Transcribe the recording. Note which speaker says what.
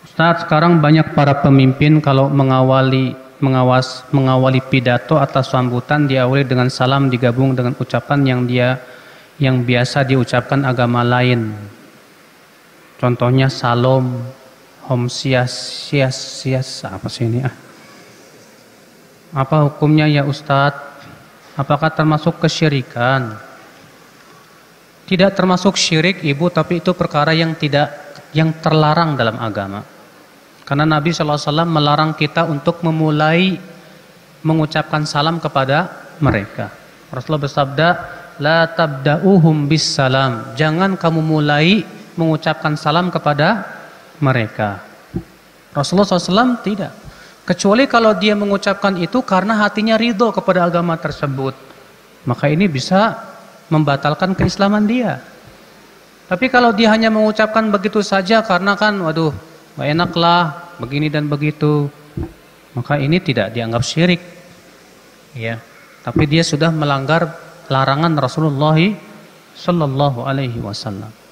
Speaker 1: Ustaz, sekarang banyak para pemimpin kalau mengawali pidato atau sambutan diawali dengan salam digabung dengan ucapan yang biasa diucapkan agama lain. Contohnya salam, hom sias apa sih ini? Apa hukumnya ya Ustadz? Apakah termasuk kesyirikan? Tidak termasuk syirik Ibu, tapi itu perkara yang terlarang dalam agama. Karena Nabi SAW melarang kita untuk memulai mengucapkan salam kepada mereka. Rasulullah bersabda, la tabda'uhum bis salam. Jangan kamu mulai mengucapkan salam kepada mereka. Rasulullah SAW tidak. Kecuali kalau dia mengucapkan itu karena hatinya ridho kepada agama tersebut. Maka ini bisa membatalkan keislaman dia. Tapi kalau dia hanya mengucapkan begitu saja karena kan waduh, gak enak lah, begini dan begitu. Maka ini tidak dianggap syirik. Ya. Tapi dia sudah melanggar larangan Rasulullah sallallahu alaihi wasallam.